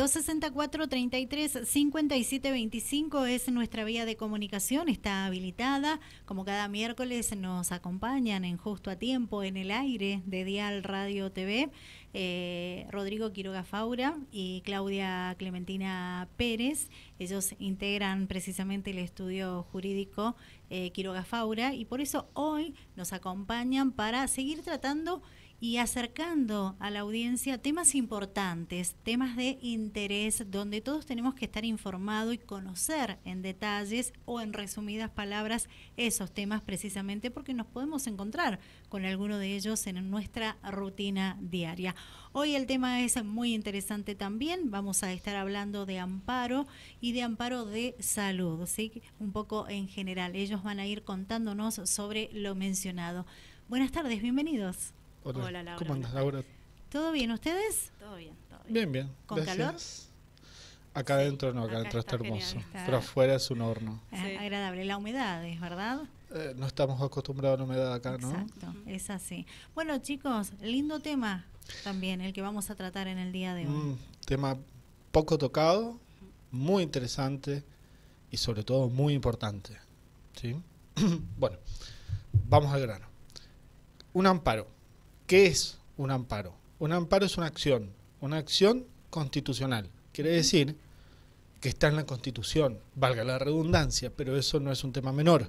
264-33-5725 es nuestra vía de comunicación, está habilitada. Como cada miércoles nos acompañan en Justo a Tiempo en el aire de Dial Radio TV, Rodrigo Quiroga Faura y Claudia Clementina Pérez. Ellos integran precisamente el estudio jurídico Quiroga Faura y por eso hoy nos acompañan para seguir tratando y acercando a la audiencia temas importantes, temas de interés, donde todos tenemos que estar informados y conocer en detalles o en resumidas palabras esos temas precisamente porque nos podemos encontrar con alguno de ellos en nuestra rutina diaria. Hoy el tema es muy interesante también, vamos a estar hablando de amparo y de amparo de salud, ¿sí? Un poco en general, ellos van a ir contándonos sobre lo mencionado. Buenas tardes, bienvenidos. Hola Laura. ¿Cómo andas, Laura? ¿Todo bien? ¿Ustedes? Todo bien, todo bien. Bien. ¿Con gracias. Calor? Acá adentro no, acá adentro está hermoso. Pero afuera es un horno. Sí. Agradable. La humedad, ¿es verdad? No estamos acostumbrados a la humedad acá, ¿no? Exacto, es así. Bueno, chicos, lindo tema también el que vamos a tratar en el día de hoy. Tema poco tocado, muy interesante y sobre todo muy importante, ¿sí? Bueno, vamos al grano. Un amparo. ¿Qué es un amparo? Un amparo es una acción constitucional. Quiere decir que está en la Constitución, valga la redundancia, pero eso no es un tema menor.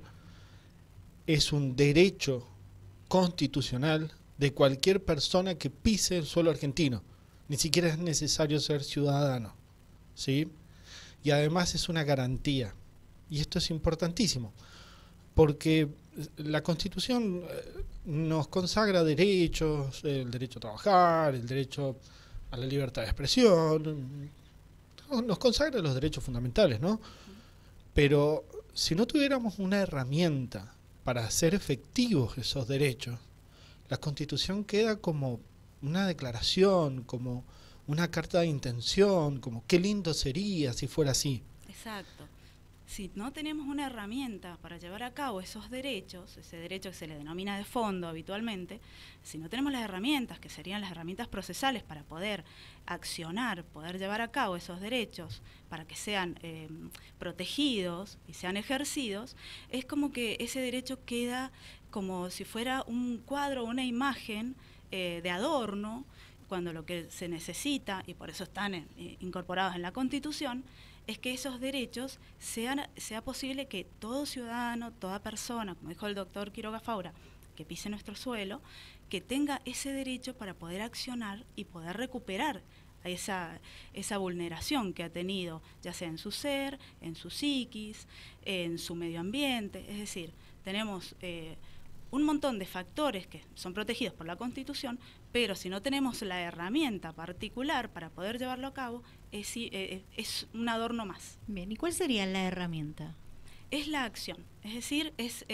Es un derecho constitucional de cualquier persona que pise el suelo argentino. Ni siquiera es necesario ser ciudadano, ¿sí? Y además es una garantía. Y esto es importantísimo, porque la Constitución nos consagra derechos, el derecho a trabajar, el derecho a la libertad de expresión, nos consagra los derechos fundamentales, ¿no? Pero si no tuviéramos una herramienta para hacer efectivos esos derechos, la Constitución queda como una declaración, como una carta de intención, como qué lindo sería si fuera así. Exacto. Si no tenemos una herramienta para llevar a cabo esos derechos, ese derecho que se le denomina de fondo habitualmente, si no tenemos las herramientas, que serían las herramientas procesales para poder accionar, poder llevar a cabo esos derechos, para que sean protegidos y sean ejercidos, es como que ese derecho queda como si fuera un cuadro, una imagen de adorno, cuando lo que se necesita, y por eso están incorporados en la Constitución, es que esos derechos sea posible que todo ciudadano, toda persona, como dijo el doctor Quiroga Faura, que pise nuestro suelo, que tenga ese derecho para poder accionar y poder recuperar esa vulneración que ha tenido, ya sea en su ser, en su psiquis, en su medio ambiente. Es decir, tenemos un montón de factores que son protegidos por la Constitución, pero si no tenemos la herramienta particular para poder llevarlo a cabo, es un adorno más. Bien, ¿y cuál sería la herramienta? Es la acción, es decir,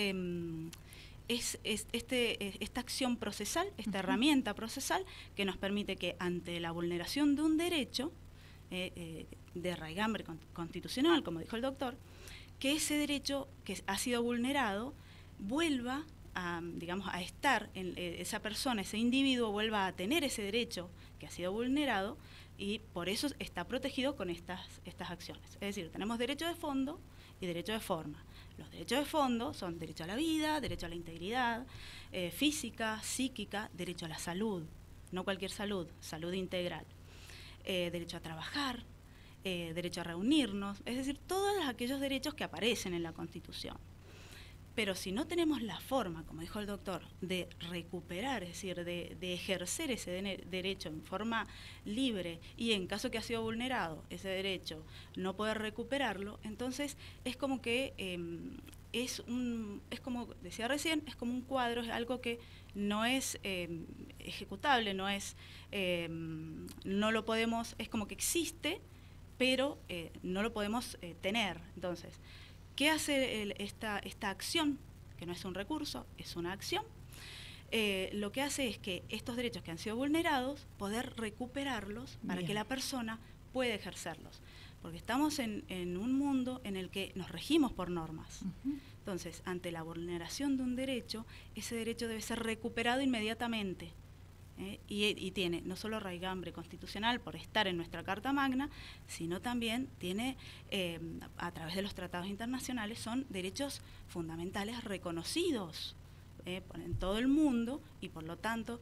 esta acción procesal, esta herramienta procesal que nos permite que ante la vulneración de un derecho de raigambre constitucional, como dijo el doctor, que ese derecho que ha sido vulnerado vuelva a estar en esa persona, ese individuo vuelva a tener ese derecho que ha sido vulnerado y por eso está protegido con estas acciones. Es decir, tenemos derecho de fondo y derecho de forma. Los derechos de fondo son derecho a la vida, derecho a la integridad física, psíquica, derecho a la salud, no cualquier salud, salud integral, derecho a trabajar, derecho a reunirnos, es decir, todos aquellos derechos que aparecen en la Constitución. Pero si no tenemos la forma, como dijo el doctor, de recuperar, es decir, de ejercer ese derecho en forma libre y en caso que ha sido vulnerado ese derecho, no poder recuperarlo, entonces es como que, es como decía recién, es como un cuadro, es algo que no es ejecutable, no lo podemos, es como que existe, pero no lo podemos tener. Entonces, ¿qué hace esta acción? Que no es un recurso, es una acción. Lo que hace es que estos derechos que han sido vulnerados, poder recuperarlos para que la persona pueda ejercerlos. Porque estamos en un mundo en el que nos regimos por normas. Entonces, ante la vulneración de un derecho, ese derecho debe ser recuperado inmediatamente. Y tiene no solo raigambre constitucional por estar en nuestra Carta Magna, sino también tiene, a través de los tratados internacionales, son derechos fundamentales reconocidos en todo el mundo y por lo tanto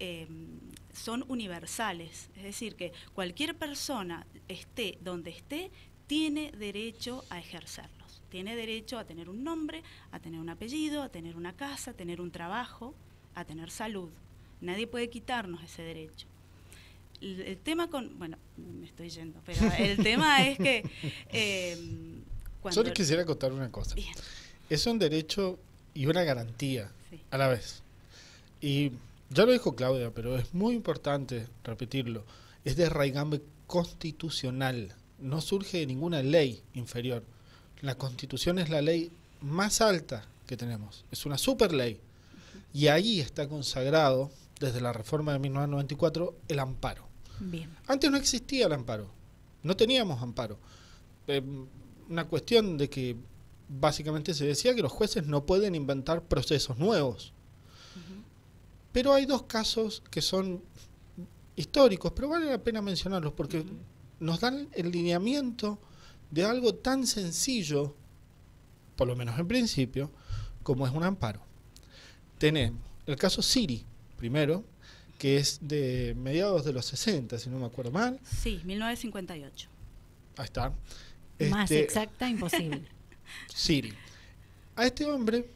son universales. Es decir, que cualquier persona, esté donde esté, tiene derecho a ejercerlos. Tiene derecho a tener un nombre, a tener un apellido, a tener una casa, a tener un trabajo, a tener salud. Nadie puede quitarnos ese derecho. El tema bueno, me estoy yendo, pero el tema es que Solo quisiera contar una cosa. Bien. Es un derecho y una garantía a la vez. Y ya lo dijo Claudia, pero es muy importante repetirlo. Es de raigambre constitucional. No surge de ninguna ley inferior. La Constitución es la ley más alta que tenemos. Es una super ley. Y ahí está consagrado, desde la reforma de 1994, el amparo. Bien. Antes no existía el amparo, no teníamos amparo. Una cuestión de que básicamente se decía que los jueces no pueden inventar procesos nuevos. Pero hay dos casos que son históricos, pero vale la pena mencionarlos porque nos dan el lineamiento de algo tan sencillo, por lo menos en principio, como es un amparo. Tenemos el caso Siri, primero, que es de mediados de los 60, si no me acuerdo mal. Sí, 1958. Ahí está. Más exacta, imposible. Siri. A este hombre,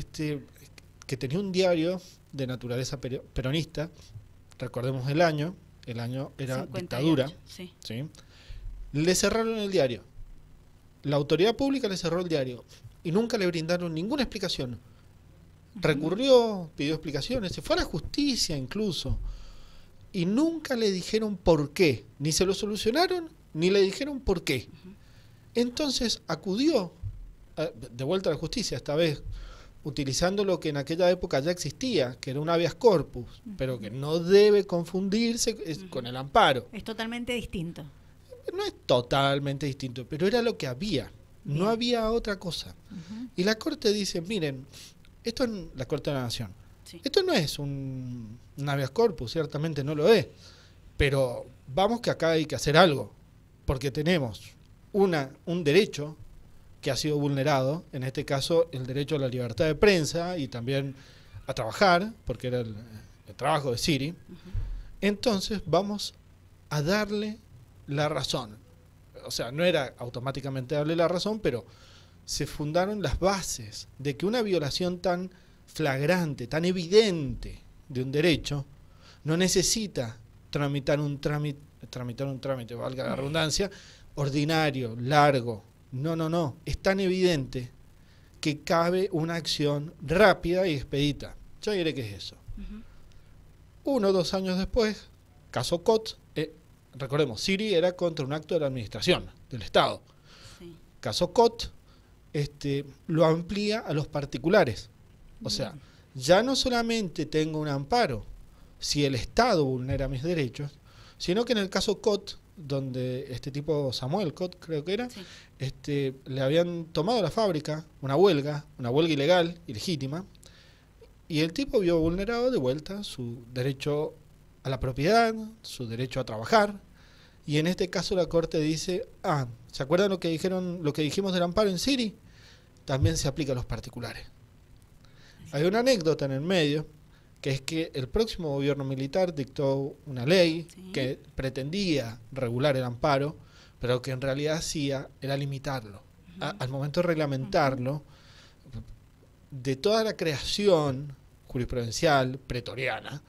que tenía un diario de naturaleza peronista, recordemos el año era 58, dictadura, sí. ¿Sí? Le cerraron el diario. La autoridad pública le cerró el diario y nunca le brindaron ninguna explicación. Recurrió, pidió explicaciones, se fue a la justicia incluso, y nunca le dijeron por qué, ni se lo solucionaron, ni le dijeron por qué. Entonces acudió de vuelta a la justicia, esta vez utilizando lo que en aquella época ya existía, que era un habeas corpus, pero que no debe confundirse con el amparo. Es totalmente distinto. No es totalmente distinto, pero era lo que había, no había otra cosa. Y la Corte dice, miren, esto es la Corte de la Nación. Sí. Esto no es un habeas corpus, ciertamente no lo es. Pero vamos que acá hay que hacer algo. Porque tenemos un derecho que ha sido vulnerado, en este caso el derecho a la libertad de prensa y también a trabajar, porque era el trabajo de Siri. Entonces vamos a darle la razón. O sea, no era automáticamente darle la razón, pero se fundaron las bases de que una violación tan flagrante, tan evidente de un derecho, no necesita tramitar un trámite, valga la redundancia, ordinario, largo. No. Es tan evidente que cabe una acción rápida y expedita. Ya diré qué es eso. 1 o 2 años después, caso Cot, recordemos, Siri era contra un acto de la administración, del Estado. Sí. Caso Cot, lo amplía a los particulares. O sea, ya no solamente tengo un amparo si el Estado vulnera mis derechos, sino que en el caso Cot, donde este tipo Samuel Cot, creo que era, sí. Le habían tomado la fábrica, una huelga ilegal, ilegítima, y el tipo vio vulnerado de vuelta su derecho a la propiedad, su derecho a trabajar, y en este caso la Corte dice, ¿se acuerdan lo que dijimos del amparo en Siri? También se aplica a los particulares. Hay una anécdota en el medio, que es que el próximo gobierno militar dictó una ley que pretendía regular el amparo, pero que en realidad hacía era limitarlo. Al momento de reglamentarlo, de toda la creación jurisprudencial pretoriana,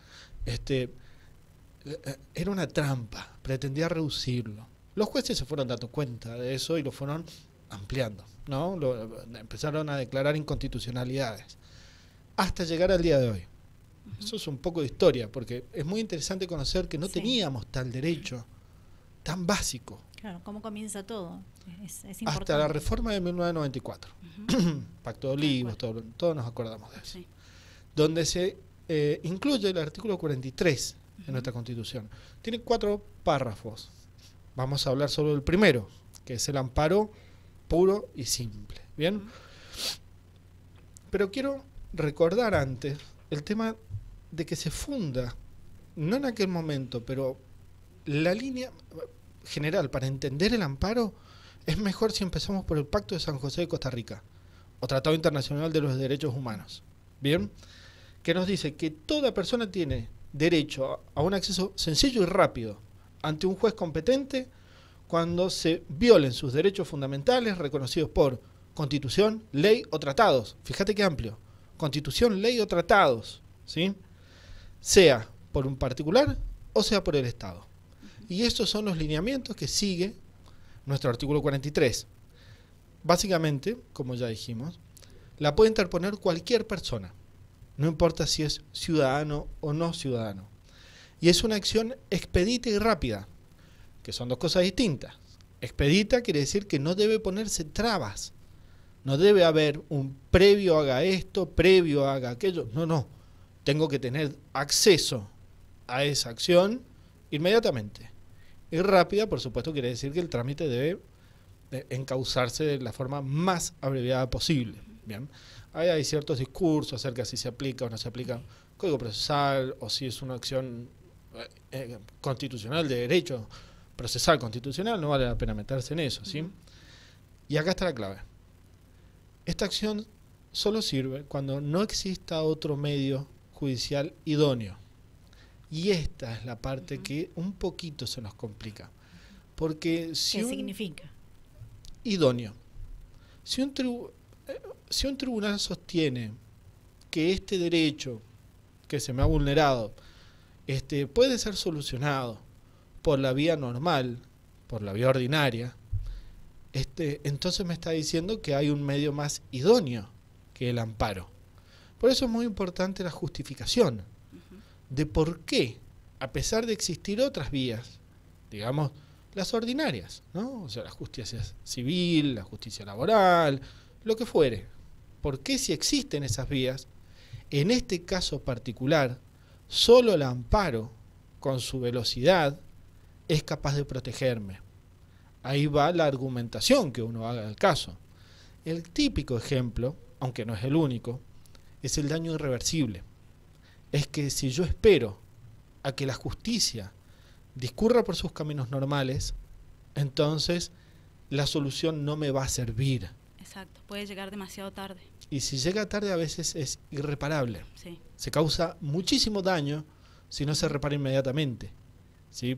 era una trampa, pretendía reducirlo. Los jueces se fueron dando cuenta de eso y lo fueron ampliando, ¿no? Empezaron a declarar inconstitucionalidades hasta llegar al día de hoy. Eso es un poco de historia, porque es muy interesante conocer que no teníamos tal derecho tan básico. Claro, ¿cómo comienza todo? Es importante. Hasta la reforma de 1994. Pacto de Olivos, todos nos acordamos de eso. Sí. Donde se incluye el artículo 43 en nuestra Constitución. Tiene 4 párrafos. Vamos a hablar solo del primero, que es el amparo puro y simple. ¿Bien? Pero quiero recordar antes el tema de que se funda no en aquel momento, pero la línea general para entender el amparo es mejor si empezamos por el Pacto de San José de Costa Rica, o Tratado Internacional de los Derechos Humanos, ¿bien? Que nos dice que toda persona tiene derecho a un acceso sencillo y rápido ante un juez competente cuando se violen sus derechos fundamentales reconocidos por Constitución, ley o tratados. Fíjate qué amplio. Constitución, ley o tratados, ¿sí? Sea por un particular o sea por el Estado. Y estos son los lineamientos que sigue nuestro artículo 43. Básicamente, como ya dijimos, la puede interponer cualquier persona, no importa si es ciudadano o no ciudadano. Y es una acción expedita y rápida, que son dos cosas distintas. Expedita quiere decir que no debe ponerse trabas, no debe haber un previo haga esto, previo haga aquello, no. Tengo que tener acceso a esa acción inmediatamente. Y rápida, por supuesto, quiere decir que el trámite debe encauzarse de la forma más abreviada posible. Bien, ahí hay ciertos discursos acerca de si se aplica o no se aplica código procesal, o si es una acción constitucional de derecho procesal constitucional, no vale la pena meterse en eso, ¿sí? Y acá está la clave. Esta acción solo sirve cuando no exista otro medio judicial idóneo. Y esta es la parte que un poquito se nos complica. Porque si ¿qué significa? Idóneo. Si un tribunal sostiene que este derecho que se me ha vulnerado puede ser solucionado por la vía normal, por la vía ordinaria, entonces me está diciendo que hay un medio más idóneo que el amparo. Por eso es muy importante la justificación de por qué, a pesar de existir otras vías, digamos, las ordinarias, ¿no? O sea, la justicia civil, la justicia laboral, lo que fuere. ¿Por qué si existen esas vías, en este caso particular, solo el amparo, con su velocidad, es capaz de protegerme? Ahí va la argumentación que uno haga del caso. El típico ejemplo, aunque no es el único, es el daño irreversible. Es que si yo espero a que la justicia discurra por sus caminos normales, entonces la solución no me va a servir. Exacto, puede llegar demasiado tarde. Y si llega tarde a veces es irreparable. Sí. Se causa muchísimo daño si no se repara inmediatamente, ¿sí?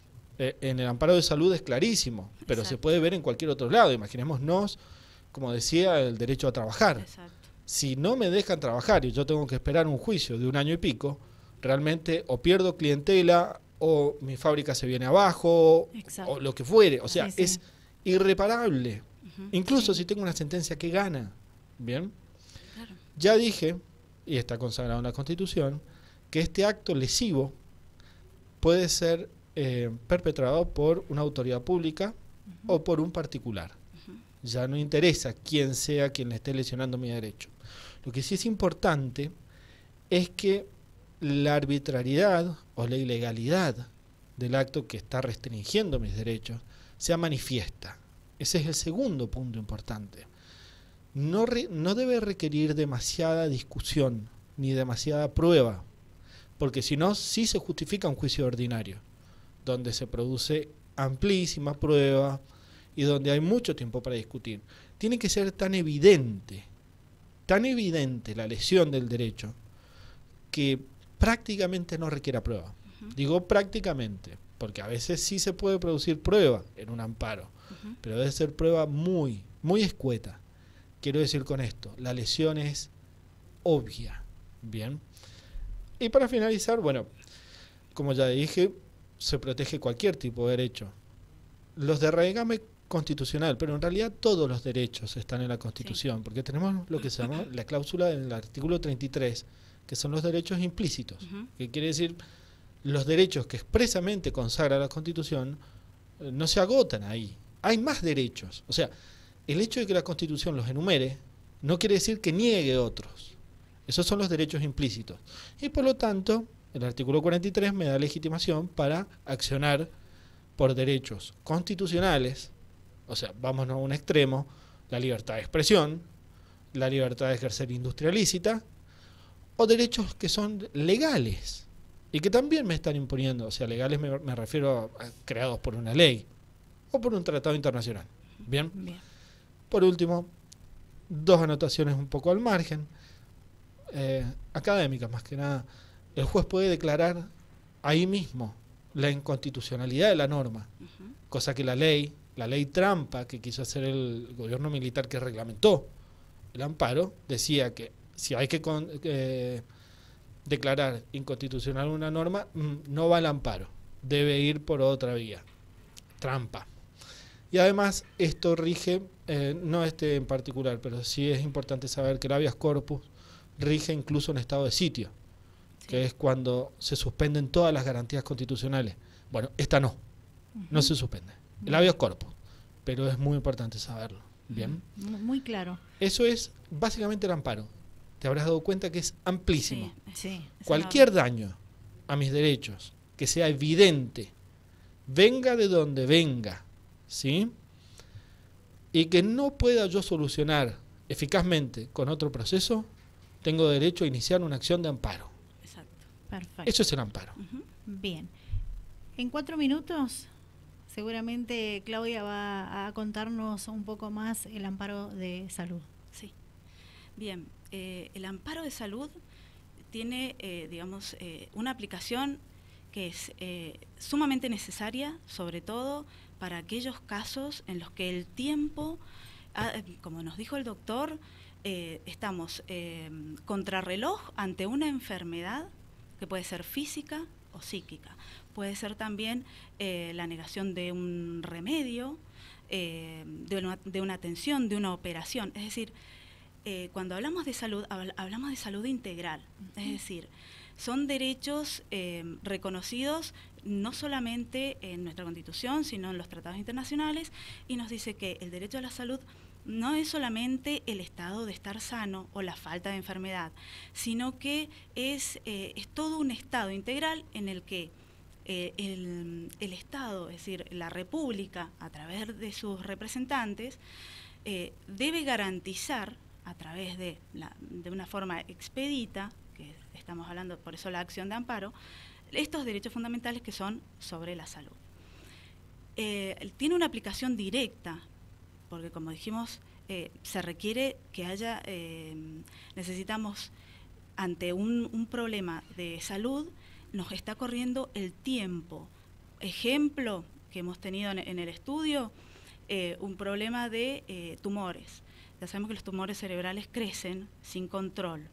En el amparo de salud es clarísimo, pero Exacto. se puede ver en cualquier otro lado. Imaginémonos, como decía, el derecho a trabajar. Exacto. Si no me dejan trabajar y yo tengo que esperar un juicio de 1 año y pico, realmente o pierdo clientela o mi fábrica se viene abajo, o lo que fuere. O sea, es irreparable. Incluso si tengo una sentencia que gana. Bien. Claro. Ya dije, y está consagrado en la Constitución, que este acto lesivo puede ser perpetrado por una autoridad pública o por un particular. Ya no interesa quién sea quien le esté lesionando mi derecho. Lo que sí es importante es que la arbitrariedad o la ilegalidad del acto que está restringiendo mis derechos sea manifiesta. Ese es el segundo punto importante. No debe requerir demasiada discusión ni demasiada prueba, porque si no, sí se justifica un juicio ordinario, donde se produce amplísima prueba y donde hay mucho tiempo para discutir. Tiene que ser tan evidente la lesión del derecho, que prácticamente no requiera prueba. Digo prácticamente, porque a veces sí se puede producir prueba en un amparo, pero debe ser prueba muy, muy escueta. Quiero decir con esto, la lesión es obvia. Bien. Y para finalizar, bueno, como ya dije, se protege cualquier tipo de derecho. Los de raigambre constitucional, pero en realidad todos los derechos están en la Constitución, porque tenemos lo que se llama la cláusula del artículo 33, que son los derechos implícitos, que quiere decir los derechos que expresamente consagra la Constitución no se agotan ahí. Hay más derechos. O sea, el hecho de que la Constitución los enumere no quiere decir que niegue otros. Esos son los derechos implícitos. Y por lo tanto, el artículo 43 me da legitimación para accionar por derechos constitucionales, o sea, vámonos a un extremo, la libertad de expresión, la libertad de ejercer industria lícita, o derechos que son legales, y que también me están imponiendo, o sea, legales me refiero a creados por una ley o por un tratado internacional. Bien. Bien. Por último, 2 anotaciones un poco al margen, académicas más que nada. El juez puede declarar ahí mismo la inconstitucionalidad de la norma, cosa que la ley trampa que quiso hacer el gobierno militar que reglamentó el amparo, decía que si hay que declarar inconstitucional una norma, no va al amparo, debe ir por otra vía. Trampa. Y además esto rige, no este en particular, pero sí es importante saber que el habeas corpus rige incluso en estado de sitio, que es cuando se suspenden todas las garantías constitucionales. Bueno, esta no se suspende. El habeas corpus, pero es muy importante saberlo. Bien. Muy claro. Eso es básicamente el amparo. Te habrás dado cuenta que es amplísimo. Sí, Cualquier daño a mis derechos que sea evidente, venga de donde venga, ¿sí? Y que no pueda yo solucionar eficazmente con otro proceso, tengo derecho a iniciar una acción de amparo. Exacto. Perfecto. Eso es el amparo. Bien. En 4 minutos, seguramente Claudia va a contarnos un poco más el amparo de salud. Sí. Bien, el amparo de salud tiene, una aplicación que es sumamente necesaria, sobre todo para aquellos casos en los que el tiempo, como nos dijo el doctor, estamos contrarreloj ante una enfermedad que puede ser física o psíquica. Puede ser también la negación de un remedio, de una atención, de una operación. Es decir, cuando hablamos de salud, hablamos de salud integral. Es decir, son derechos reconocidos no solamente en nuestra Constitución, sino en los tratados internacionales, y nos dice que el derecho a la salud no es solamente el estado de estar sano o la falta de enfermedad, sino que es todo un estado integral en el que el Estado, es decir, la República, a través de sus representantes, debe garantizar a través de una forma expedita, que estamos hablando, por eso la acción de amparo, estos derechos fundamentales que son sobre la salud. Tiene una aplicación directa, porque como dijimos, se requiere que haya, necesitamos, ante un problema de salud, nos está corriendo el tiempo. Ejemplo que hemos tenido en el estudio, un problema de tumores. Ya sabemos que los tumores cerebrales crecen sin control.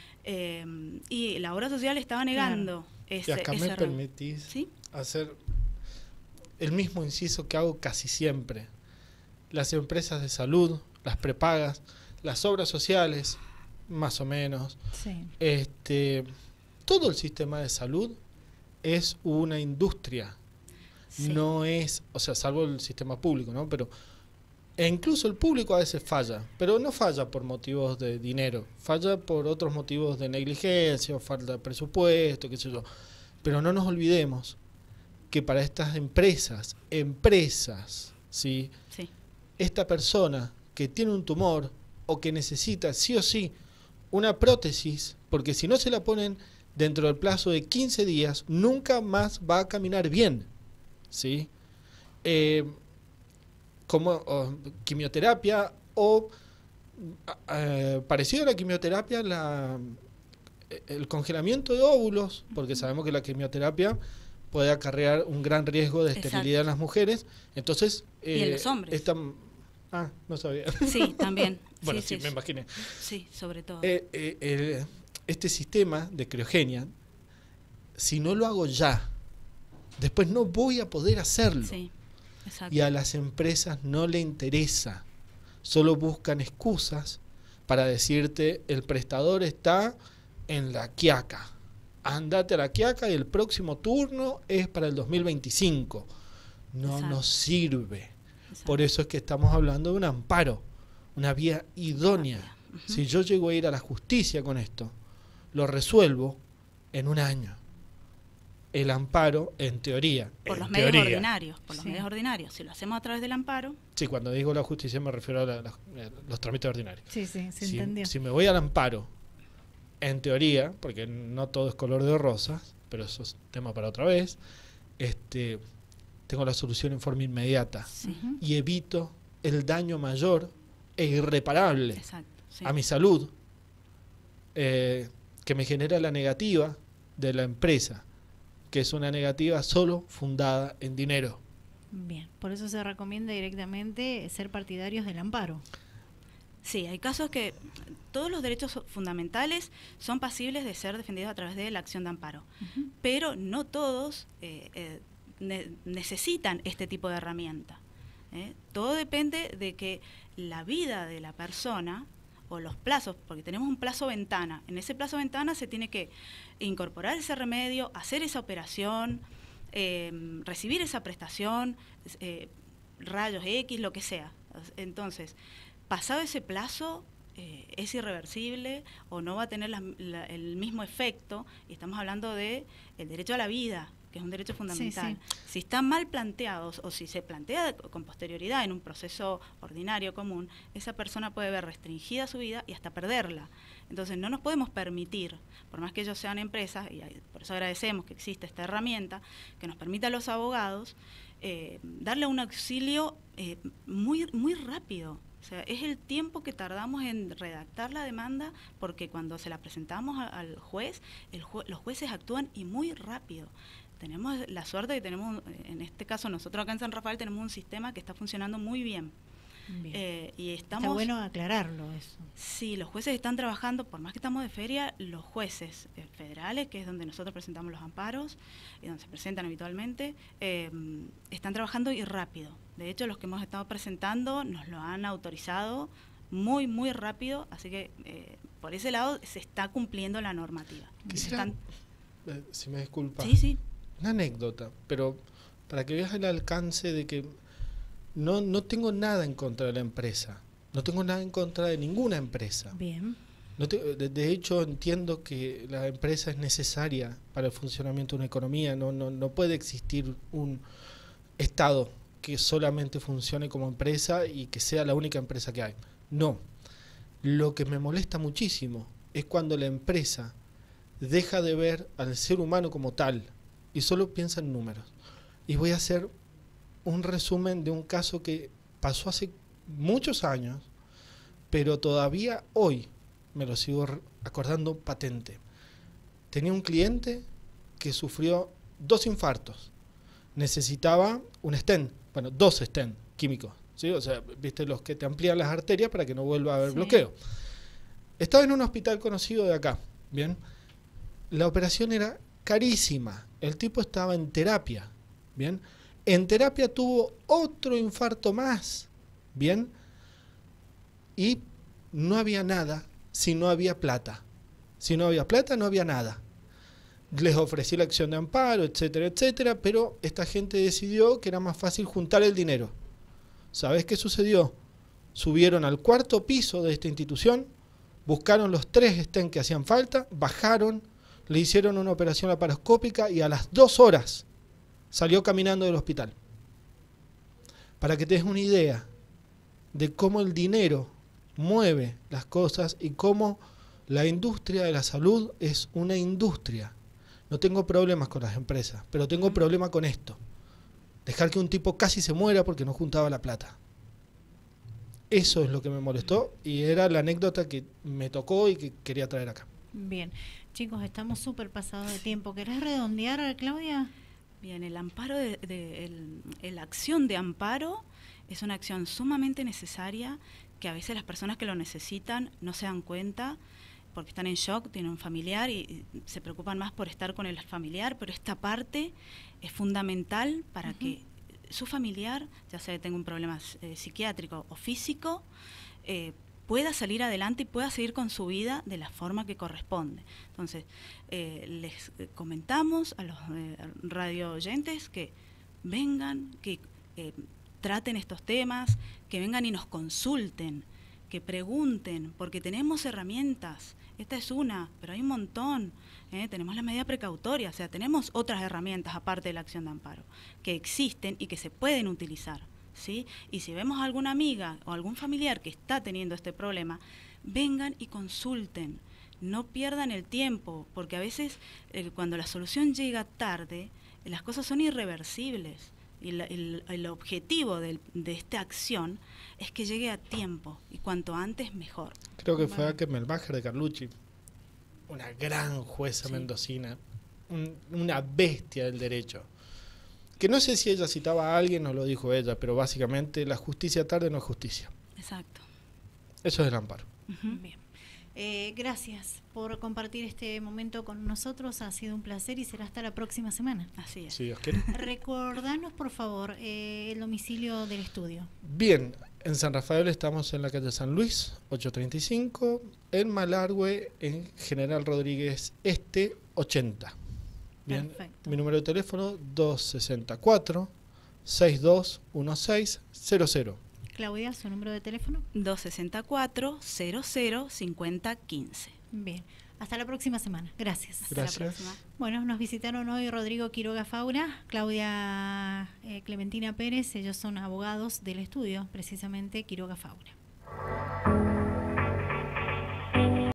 Y la obra social estaba negando ese... Y acá me permitís ¿sí? hacer el mismo inciso que hago casi siempre. Las empresas de salud, las prepagas, las obras sociales, más o menos. Sí. Todo el sistema de salud es una industria. Sí. No es, o sea, salvo el sistema público, ¿no? Pero incluso el público a veces falla, pero no falla por motivos de dinero, falla por otros motivos de negligencia, o falta de presupuesto, qué sé yo. Pero no nos olvidemos que para estas empresas, ¿sí? Sí. Esta persona que tiene un tumor o que necesita sí o sí una prótesis, porque si no se la ponen dentro del plazo de 15 días, nunca más va a caminar bien, ¿sí? Como quimioterapia o parecido a la quimioterapia, el congelamiento de óvulos, porque sabemos que la quimioterapia puede acarrear un gran riesgo de esterilidad en las mujeres. Entonces, y en los hombres. No sabía. Sí, también. Bueno, sí, me imaginé. Sí, sobre todo. Este sistema de criogenia, si no lo hago ya, después no voy a poder hacerlo. Sí, exacto. Y a las empresas no le interesa, solo buscan excusas para decirte el prestador está en La Quiaca, andate a La Quiaca y el próximo turno es para el 2025. No Exacto. nos sirve. Exacto. Por eso es que estamos hablando de un amparo, una vía idónea. Si yo llego a ir a la justicia con esto, lo resuelvo en un año. El amparo, en teoría. Por los medios ordinarios. Por los medios ordinarios. Si lo hacemos a través del amparo. Sí, cuando digo la justicia me refiero a los trámites ordinarios. Sí, se entendió. Si me voy al amparo, en teoría, porque no todo es color de rosas, pero eso es tema para otra vez, tengo la solución en forma inmediata y evito el daño mayor e irreparable a mi salud que me genera la negativa de la empresa, que es una negativa solo fundada en dinero. Bien, por eso se recomienda directamente ser partidarios del amparo. Sí, hay casos que todos los derechos fundamentales son pasibles de ser defendidos a través de la acción de amparo, pero no todos necesitan este tipo de herramienta. Todo depende de que la vida de la persona o los plazos, porque tenemos un plazo ventana, en ese plazo ventana se tiene que incorporar ese remedio, hacer esa operación, recibir esa prestación, rayos X, lo que sea. Entonces, pasado ese plazo, es irreversible o no va a tener el mismo efecto, y estamos hablando de el derecho a la vida, que es un derecho fundamental. Si están mal planteados o si se plantea con posterioridad en un proceso ordinario común, esa persona puede ver restringida su vida y hasta perderla. Entonces no nos podemos permitir, por más que ellos sean empresas, y por eso agradecemos que existe esta herramienta, que nos permita a los abogados darle un auxilio muy rápido. O sea, es el tiempo que tardamos en redactar la demanda, porque cuando se la presentamos al juez, los jueces actúan y muy rápido. Tenemos la suerte de que tenemos, en este caso nosotros acá en San Rafael tenemos un sistema que está funcionando muy bien. Y está bueno aclararlo eso. Sí, los jueces están trabajando, por más que estamos de feria, los jueces federales, que es donde nosotros presentamos los amparos y donde se presentan habitualmente, están trabajando y rápido. De hecho, los que hemos estado presentando nos lo han autorizado muy rápido, así que por ese lado se está cumpliendo la normativa. Si me disculpas, sí. Una anécdota, pero para que veas el alcance de que no tengo nada en contra de la empresa, no tengo nada en contra de ninguna empresa. Bien. De hecho, entiendo que la empresa es necesaria para el funcionamiento de una economía. No puede existir un Estado que solamente funcione como empresa y que sea la única empresa que hay. No. Lo que me molesta muchísimo es cuando la empresa deja de ver al ser humano como tal y solo piensa en números. Y voy a hacer un resumen de un caso que pasó hace muchos años, pero todavía hoy me lo sigo acordando patente. Tenía un cliente que sufrió 2 infartos. Necesitaba un stent, 2 stents químicos, ¿sí? O sea, viste los que te amplían las arterias para que no vuelva a haber bloqueo. Estaba en un hospital conocido de acá, ¿bien? La operación era carísima. El tipo estaba en terapia, ¿bien? En terapia tuvo otro infarto más, ¿bien? Y no había nada si no había plata. Si no había plata, no había nada. Les ofrecí la acción de amparo, etcétera, etcétera, pero esta gente decidió que era más fácil juntar el dinero. ¿Sabés qué sucedió? Subieron al 4º piso de esta institución, buscaron los 3 stents que hacían falta, bajaron, le hicieron una operación laparoscópica y a las 2 horas salió caminando del hospital. Para que te des una idea de cómo el dinero mueve las cosas y cómo la industria de la salud es una industria. No tengo problemas con las empresas, pero tengo problema con esto. Dejar que un tipo casi se muera porque no juntaba la plata. Eso es lo que me molestó y era la anécdota que me tocó y que quería traer acá. Bien, chicos, estamos súper pasados de tiempo. ¿Querés redondear, Claudia? Bien, el amparo, la acción de amparo es una acción sumamente necesaria que a veces las personas que lo necesitan no se dan cuenta porque están en shock, tienen un familiar y se preocupan más por estar con el familiar, pero esta parte es fundamental para que su familiar, ya sea que tenga un problema psiquiátrico o físico, pueda salir adelante y pueda seguir con su vida de la forma que corresponde. Entonces, les comentamos a los radio oyentes que vengan, que traten estos temas, que vengan y nos consulten, que pregunten, porque tenemos herramientas. Esta es una, pero hay un montón. Tenemos la medida precautoria, o sea, tenemos otras herramientas aparte de la acción de amparo, que existen y que se pueden utilizar. ¿Sí? Y si vemos a alguna amiga o algún familiar que está teniendo este problema, vengan y consulten. no pierdan el tiempo, porque a veces cuando la solución llega tarde, las cosas son irreversibles. Y el objetivo de esta acción es que llegue a tiempo, y cuanto antes mejor. Creo que fue Melmacher de Carlucci, una gran jueza mendocina, una bestia del derecho. Que no sé si ella citaba a alguien o lo dijo ella, pero básicamente la justicia tarde no es justicia. Exacto. Eso es el amparo. Bien. Gracias por compartir este momento con nosotros. Ha sido un placer y será hasta la próxima semana. Así es. Si Dios quiere. Recordanos, por favor, el domicilio del estudio. Bien, en San Rafael estamos en la calle San Luis, 835. En Malargüe, en General Rodríguez Este, 80. Bien, Perfecto. mi número de teléfono 264-621600. Claudia, ¿su número de teléfono? 264-00-5015. Bien. Hasta la próxima semana. Gracias. Hasta la Gracias. próxima. Bueno, nos visitaron hoy Rodrigo Quiroga Faura, Claudia Clementina Pérez. Ellos son abogados del estudio, precisamente Quiroga Faura.